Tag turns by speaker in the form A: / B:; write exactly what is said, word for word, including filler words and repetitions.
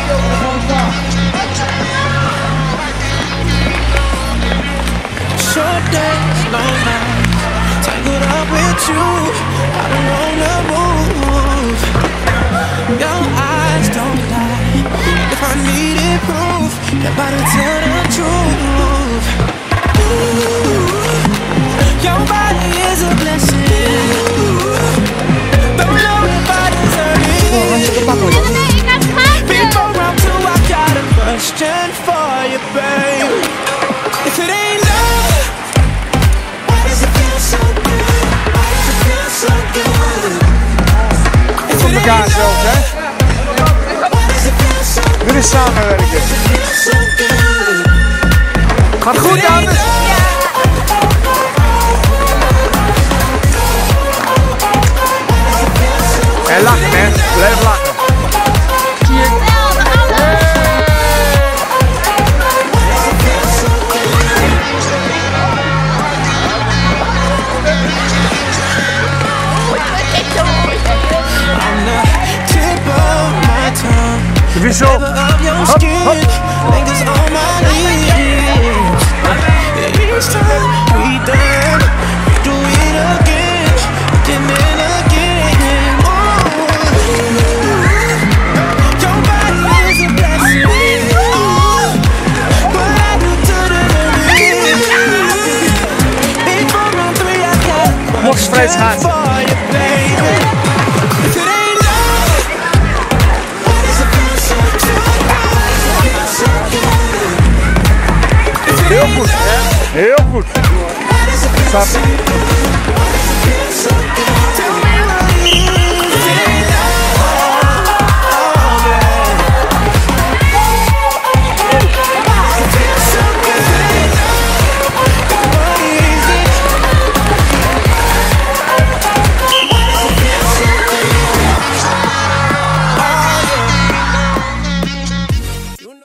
A: Short days, long nights, tangled up with you, I don't wanna move. Your eyes don't lie, if I needed proof, your body tell the truth. Ooh, your body is a blessing. Don't know if I deserve it. Before I'm through, I got a question for you, babe. If it ain't love, why does it feel so good? Why does it feel so good? If it ain't love, why does it feel so good?
B: Dit is samenwerken. Gaat goed, dames. En lachen, hè. Blijf lachen.
A: tip of my tongue,
B: De wissel.
A: of your skin, lingers on my lips.